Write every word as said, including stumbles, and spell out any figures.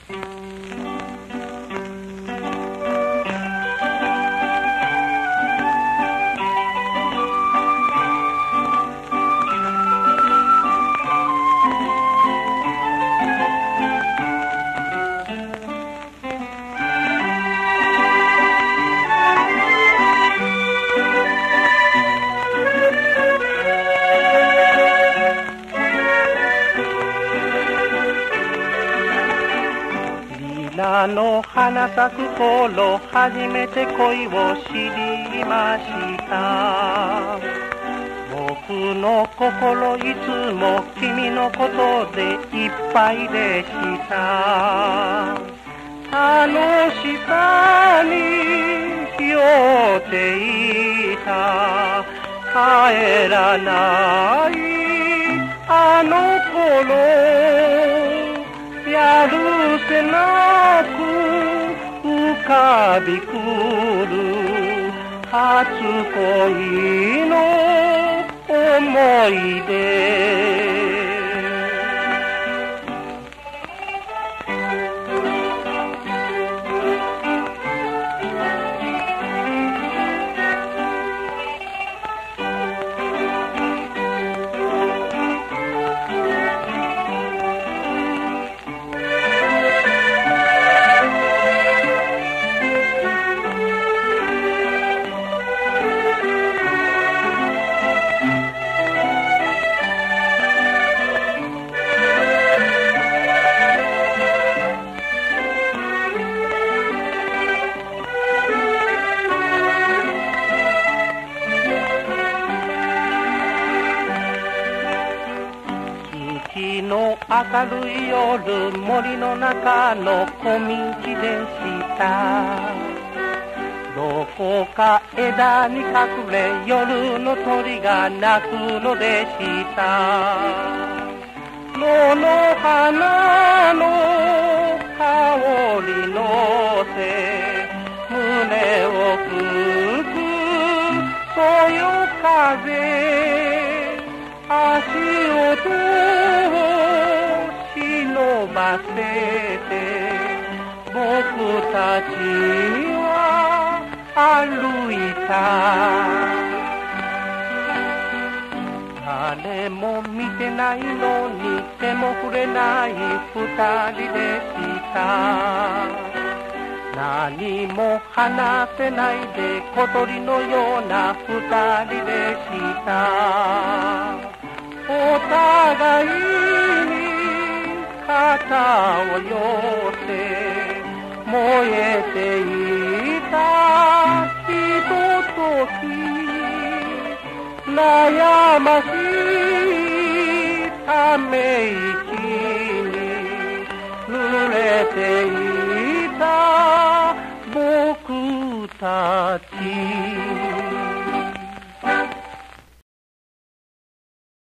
あの花咲く頃初めて恋を知りました。僕の心いつも君のことでいっぱいでした。楽しさに酔っていた。帰らないあの頃やるせなく浮かびくる初恋の思い出。月の明るい夜、森の中の小道でした。どこか枝に隠れ夜の鳥が鳴くのでした。野の花の香りのせ胸を吹くそよ風、足音を忍ばせて僕たちは歩いた。誰も見てないのに手も触れない二人でした。何も話せないで小鳥のような二人でした。お互いに肩を寄せ燃えていたひととき、悩ましいため息に濡れていた僕たち。